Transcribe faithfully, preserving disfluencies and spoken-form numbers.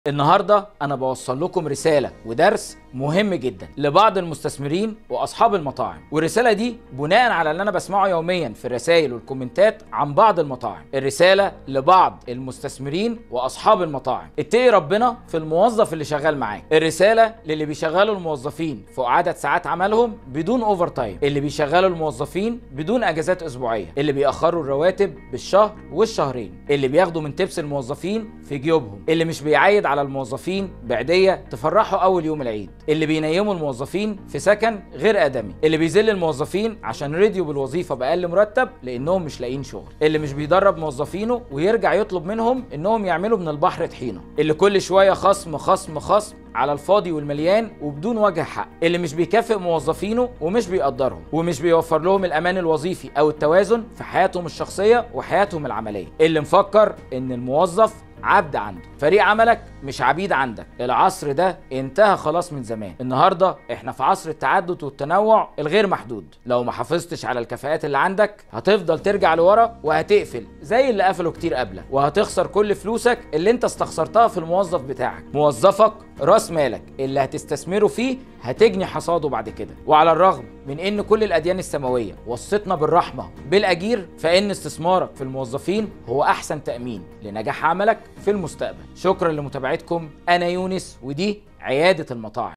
النهارده انا بوصل لكم رساله ودرس مهم جدا لبعض المستثمرين واصحاب المطاعم، والرساله دي بناء على اللي انا بسمعه يوميا في الرسائل والكومنتات عن بعض المطاعم. الرساله لبعض المستثمرين واصحاب المطاعم: اتقي ربنا في الموظف اللي شغال معاك. الرساله للي بيشغلوا الموظفين فوق عدد ساعات عملهم بدون اوفر تايم، اللي بيشغلوا الموظفين بدون اجازات اسبوعيه، اللي بيأخروا الرواتب بالشهر والشهرين، اللي بياخدوا من تبس الموظفين في جيوبهم، اللي مش بيعيد على الموظفين بعيديه تفرحوا اول يوم العيد، اللي بينيموا الموظفين في سكن غير ادمي، اللي بيذل الموظفين عشان رضيوا بالوظيفه باقل مرتب لانهم مش لاقيين شغل، اللي مش بيدرب موظفينه ويرجع يطلب منهم انهم يعملوا من البحر طحينه، اللي كل شويه خصم خصم خصم على الفاضي والمليان وبدون وجه حق، اللي مش بيكافئ موظفينه ومش بيقدرهم ومش بيوفر لهم الامان الوظيفي او التوازن في حياتهم الشخصيه وحياتهم العمليه، اللي مفكر ان الموظف عبد عنده. فريق عملك مش عبيد عندك، العصر ده انتهى خلاص من زمان. النهارده احنا في عصر التعدد والتنوع الغير محدود. لو ما حافظتش على الكفاءات اللي عندك هتفضل ترجع لورا وهتقفل زي اللي قفلوا كتير قبلك، وهتخسر كل فلوسك اللي انت استخسرتها في الموظف بتاعك. موظفك راس مالك اللي هتستثمره فيه هتجني حصاده بعد كده. وعلى الرغم من ان كل الاديان السماويه وصتنا بالرحمه بالاجير، فان استثمارك في الموظفين هو احسن تامين لنجاح عملك في المستقبل. شكرا لمتابعتكم، انا يونس ودي عياده المطاعم.